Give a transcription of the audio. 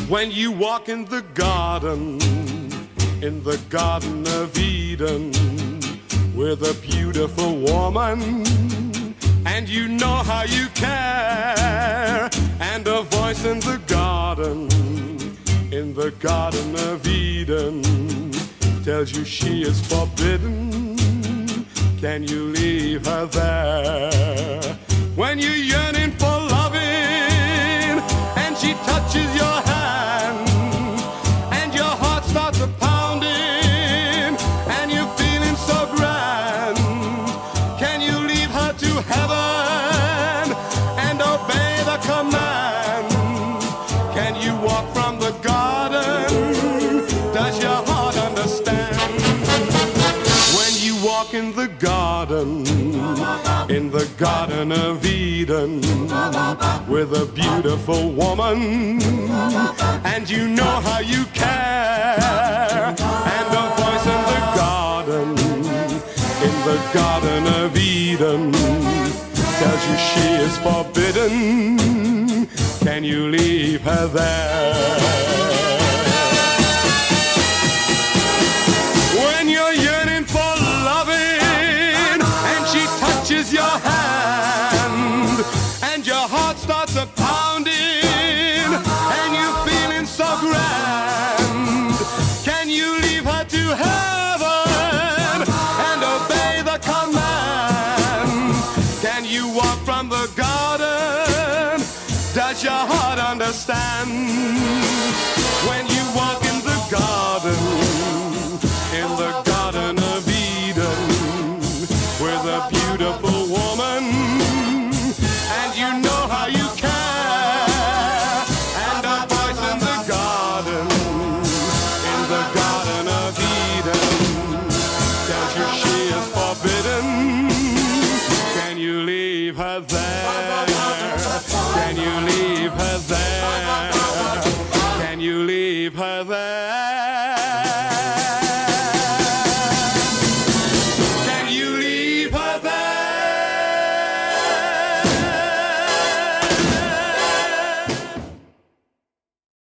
When you walk in the Garden of Eden, with a beautiful woman, and you know how you care, and a voice in the Garden of Eden, tells you she is forbidden. Can you leave her there? When you're yearning for loving, and she touches your hand, and your heart starts a pounding, and you're feeling so grand, can you leave her to heaven and obey the command? Can you walk from the garden? Does your heart understand? When you walk in the Garden of Eden, with a beautiful woman, and you know how you care, and a voice in the Garden of Eden, tells you she is forbidden. Can you leave her there? When you're yearning for loving, and she touches your hand, and your heart starts a pounding, and you're feeling so grand, can you leave her to heaven and obey the command? Can you walk from the garden? Does your heart understand? When you walk in the Garden of Eden, with a beautiful woman, and you know how you care, and a voice in the garden